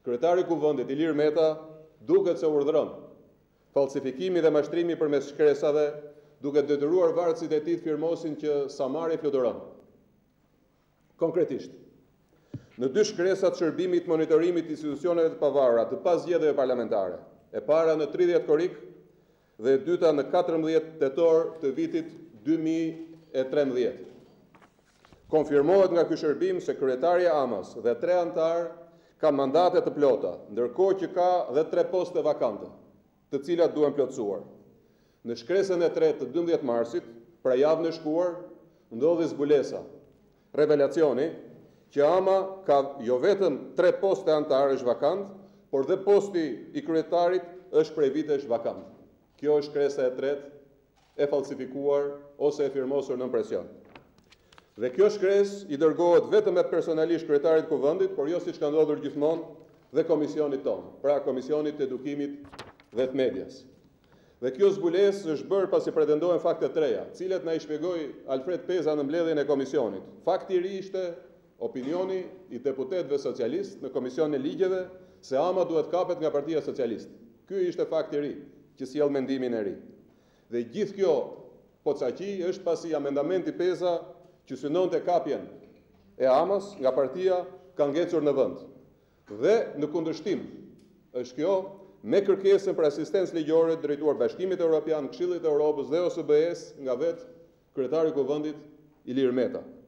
kryetari i kuvendit Ilir Meta duket se urdhëron falsifikimi dhe mashtrimi përmes shkresave, duke detyruar varësit e tij të firmosin që Samari fluturon. Konkretisht, në 2 shkresa të shërbimit monitorimit të institucioneve të pavarura të pasgjedhjeve parlamentare, e para në 30 korrik dhe e dyta në 14 tetor të vitit 2013. Konfirmohet nga ky shërbim se kryetaria Amas dhe 3 anëtar kanë mandate të plota, ndërkohë që ka dhe 3 poste vakante, të cilat duhen plotësuar. Në shkresën e 3 të 12 marsit, pra javën e shkuar, ndodhi zbulesa, revelacioni që Ama ka jo vetëm 3 poste anëtarësh vakant, por dhe posti i kryetarit është prej vitesh vakant. Kjo është shkresa e 3 e falsifikuar ose e firmosur nën presion. Dhe kjo shkresë i dërgohet vetëm e personalisht kryetarit të kuvendit, por jo siç ka ndodhur gjithmonë dhe komisionit tonë, pra Komisionit të Edukimit dhe të Medias. Dhe kjo zbulesë është bërë pasi pretendohen fakte të reja, të cilat na i shpjegoi Alfred Peza në mbledhjen e komisionit. Fakti i ri ishte opinioni i deputetëve socialistë në Komisionin e Ligjeve se Ama duhet kapet nga Partia Socialiste. Ky ishte fakti i ri që sjell mendimin e ri. Dhe gjithë kjo pocaqi është pasi amendamenti Peza që synonte kapjen e Amas nga partia ka ngecur në vend. Dhe në kundërshtim është kjo me kërkesën për asistencë ligjore drejtuar Bashkimit Evropian, Këshillit të Evropës dhe OSBE-s nga vetë kryetari i kuvendit Ilir Meta.